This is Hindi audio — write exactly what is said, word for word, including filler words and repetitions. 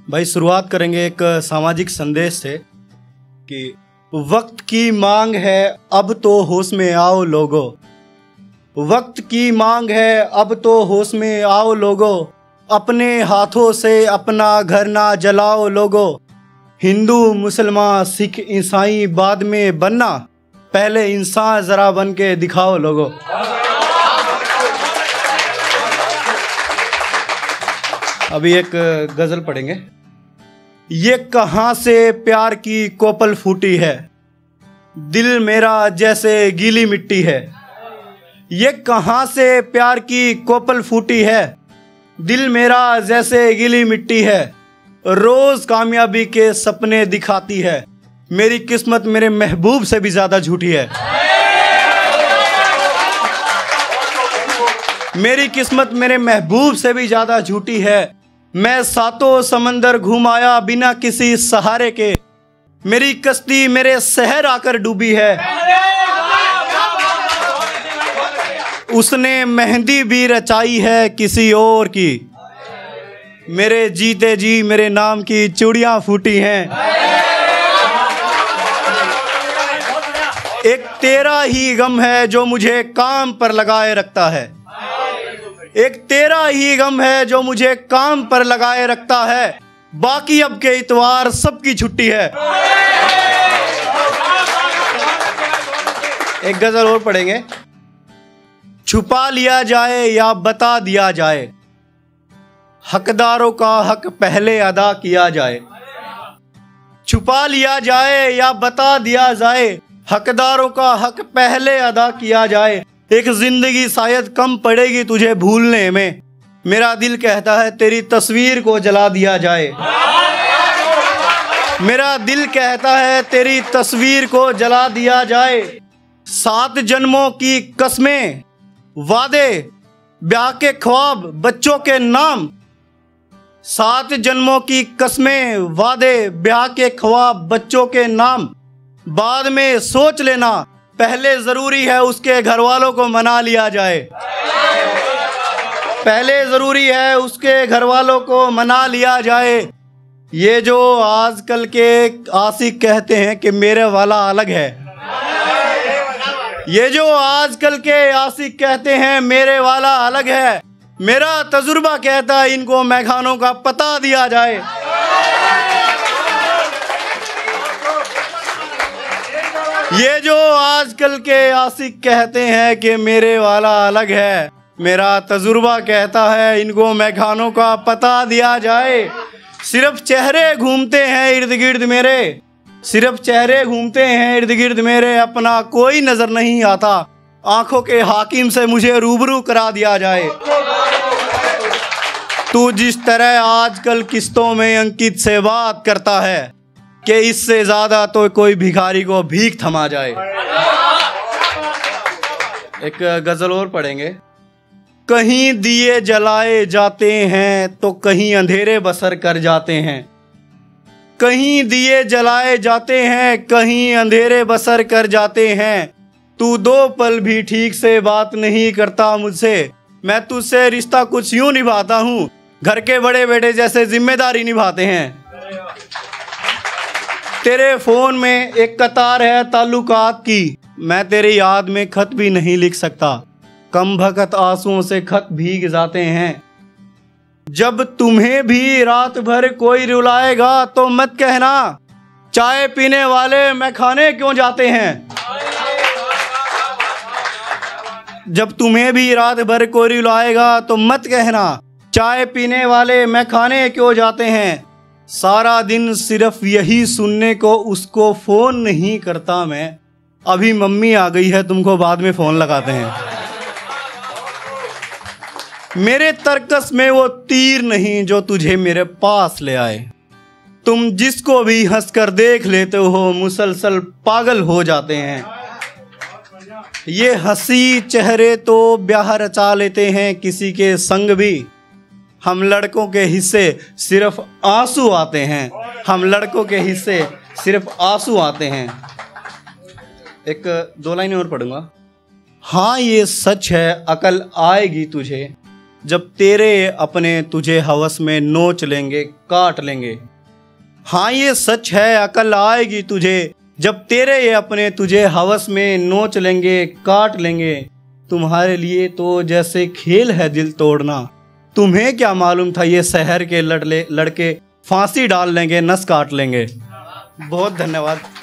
भाई शुरुआत करेंगे एक सामाजिक संदेश से कि वक्त की मांग है अब तो होश में आओ लोगो, वक्त की मांग है अब तो होश में आओ लोगो, अपने हाथों से अपना घर ना जलाओ लोगो। हिंदू मुसलमान सिख ईसाई बाद में बनना, पहले इंसान जरा बन के दिखाओ लोगो। अभी एक गजल पढ़ेंगे। ये कहाँ से प्यार की कोपल फूटी है, दिल मेरा जैसे गीली मिट्टी है। ये कहाँ से प्यार की कोपल फूटी है, दिल मेरा जैसे गीली मिट्टी है। रोज कामयाबी के सपने दिखाती है, मेरी किस्मत मेरे महबूब से भी ज्यादा झूठी है। मेरी किस्मत मेरे महबूब से भी ज्यादा झूठी है। मैं सातों समंदर घूम आया बिना किसी सहारे के, मेरी कश्ती मेरे शहर आकर डूबी है। उसने मेहंदी भी रचाई है किसी और की, मेरे जीते जी मेरे नाम की चूड़ियां फूटी हैं। एक तेरा ही गम है जो मुझे काम पर लगाए रखता है, एक तेरा ही गम है जो मुझे काम पर लगाए रखता है। बाकी अब के इतवार सबकी छुट्टी है। एक गजल और पढ़ेंगे। छुपा लिया जाए या बता दिया जाए, हकदारों का हक पहले अदा किया जाए। छुपा लिया जाए या बता दिया जाए, हकदारों का हक पहले अदा किया जाए। एक जिंदगी शायद कम पड़ेगी तुझे भूलने में, मेरा दिल कहता है तेरी तस्वीर को जला दिया जाए। मेरा दिल कहता है तेरी तस्वीर को जला दिया जाए। सात जन्मों की कस्में वादे ब्याह के ख्वाब बच्चों के नाम, सात जन्मों की कस्में वादे ब्याह के ख्वाब बच्चों के नाम। बाद में सोच लेना, पहले जरूरी है उसके घर वालों को मना लिया जाए। पहले जरूरी है उसके घर वालों को मना लिया जाए। ये जो आजकल के आशिक कहते हैं कि मेरे वाला अलग है, ये जो आजकल के आशिक कहते हैं मेरे वाला अलग है, मेरा तजुर्बा कहता है इनको मैखानों का पता दिया जाए। ये जो आजकल के आशिक कहते हैं कि मेरे वाला अलग है, मेरा तजुर्बा कहता है इनको मैखानों का पता दिया जाए। सिर्फ चेहरे घूमते हैं इर्द गिर्द मेरे, सिर्फ चेहरे घूमते हैं इर्द गिर्द मेरे, अपना कोई नजर नहीं आता। आंखों के हाकिम से मुझे रूबरू करा दिया जाए। तू जिस तरह आजकल किस्तों में अंकित से बात करता है कि इससे ज्यादा तो कोई भिखारी को भीख थमा जाए। एक गजल और पढ़ेंगे। कहीं दिए जलाए जाते हैं तो कहीं अंधेरे बसर कर जाते हैं, कहीं दिए जलाए जाते हैं कहीं अंधेरे बसर कर जाते हैं। तू दो पल भी ठीक से बात नहीं करता मुझसे, मैं तुझसे रिश्ता कुछ यूं निभाता हूँ, घर के बड़े बेटे जैसे जिम्मेदारी निभाते हैं। तेरे फोन में एक कतार है ताल्लुकात की, मैं तेरी याद में खत भी नहीं लिख सकता, कम भगत आंसुओं से खत भीग जाते हैं। जब तुम्हें भी रात भर कोई रुलाएगा तो मत कहना, चाय पीने वाले मैखाने क्यों जाते हैं। जब तुम्हें भी रात भर कोई रुलाएगा तो मत कहना, चाय पीने वाले मैखाने क्यों जाते हैं। सारा दिन सिर्फ यही सुनने को उसको फोन नहीं करता मैं, अभी मम्मी आ गई है तुमको बाद में फोन लगाते हैं। मेरे तरकस में वो तीर नहीं जो तुझे मेरे पास ले आए, तुम जिसको भी हंसकर देख लेते हो मुसलसल पागल हो जाते हैं। ये हंसी चेहरे तो ब्याह रचा लेते हैं किसी के संग भी, हम लड़कों के हिस्से सिर्फ आंसू आते हैं, हम लड़कों के हिस्से सिर्फ आंसू आते हैं। एक दो लाइन और पढ़ूंगा। हाँ ये सच है अकल आएगी तुझे, जब तेरे अपने तुझे हवस में नोच लेंगे, काट लेंगे। हाँ ये सच है, अकल आएगी तुझे जब तेरे ये अपने तुझे हवस में नोच लेंगे, काट लेंगे। तुम्हारे लिए तो जैसे खेल है दिल तोड़ना, तुम्हें क्या मालूम था ये शहर के लड़ले लड़के फांसी डाल लेंगे, नस काट लेंगे। बहुत धन्यवाद।